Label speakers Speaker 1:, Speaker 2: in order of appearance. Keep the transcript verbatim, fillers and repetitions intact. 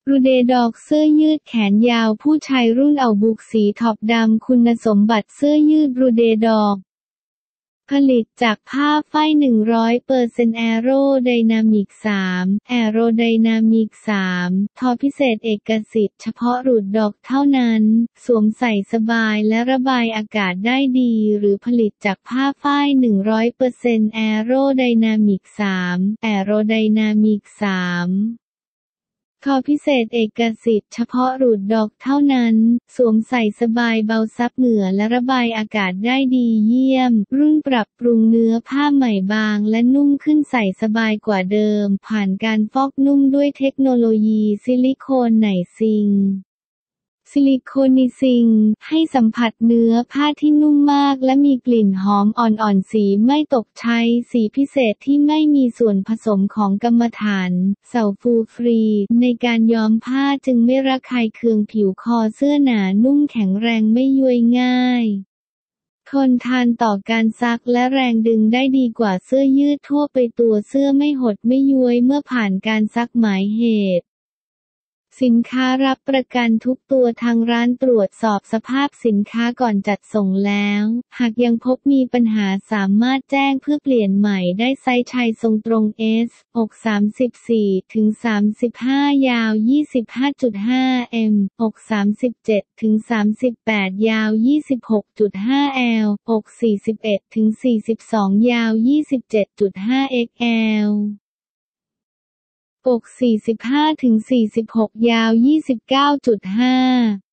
Speaker 1: รูเดดอกเสื้อยืดแขนยาวผู้ชายรุ่นเอาบุกสีท็อปดำคุณสมบัติเสื้อยืดรูเดดอกผลิตจากผ้าฝ้าย หนึ่งร้อยเปอร์เซ็นต์ แอโรไดนามิก สาม แอโรไดนามิก สาม ทอพิเศษเอกสิทธิ์เฉพาะรูดดอกเท่านั้นสวมใส่สบายและระบายอากาศได้ดีหรือผลิตจากผ้าฝ้าย หนึ่งร้อยเปอร์เซ็นต์ แอโรไดนามิก สาม แอโรไดนามิก สามทอพิเศษเอกสิทธิ์เฉพาะรูดดอกเท่านั้นสวมใส่สบายเบาซับเหงื่อและระบายอากาศได้ดีเยี่ยมรุ่นปรับปรุงเนื้อผ้าใหม่บางและนุ่มขึ้นใส่สบายกว่าเดิมผ่านการฟอกนุ่มด้วยเทคโนโลยีซิลิโคนไนซิงซิลิโคนิซิงให้สัมผัสเนื้อผ้าที่นุ่มมากและมีกลิ่นหอมอ่อนๆสีไม่ตกใช้สีพิเศษที่ไม่มีส่วนผสมของกรรมฐานเสาฟูฟรีในการย้อมผ้าจึงไม่ระคายเคืองผิวคอเสื้อหนานุ่มแข็งแรงไม่ย้วยง่ายทนทานต่อการซักและแรงดึงได้ดีกว่าเสื้อยืดทั่วไปตัวเสื้อไม่หดไม่ย้วยเมื่อผ่านการซักหมายเหตุสินค้ารับประกันทุกตัวทางร้านตรวจสอบสภาพสินค้าก่อนจัดส่งแล้วหากยังพบมีปัญหาสามารถแจ้งเพื่อเปลี่ยนใหม่ได้ไซส์ชายทรงตรง S อก สามสิบสี่ถึงสามสิบห้า ยาว ยี่สิบห้าจุดห้า เอ็ม อก สามสิบเจ็ดถึงสามสิบแปด ยาว ยี่สิบหกจุดห้า แอล อก สี่สิบเอ็ดถึงสี่สิบสอง ยาว ยี่สิบเจ็ดจุดห้า เอ็กซ์ แอลอก สี่สิบห้าถึงสี่สิบหก ยาว ยี่สิบเก้าจุดห้า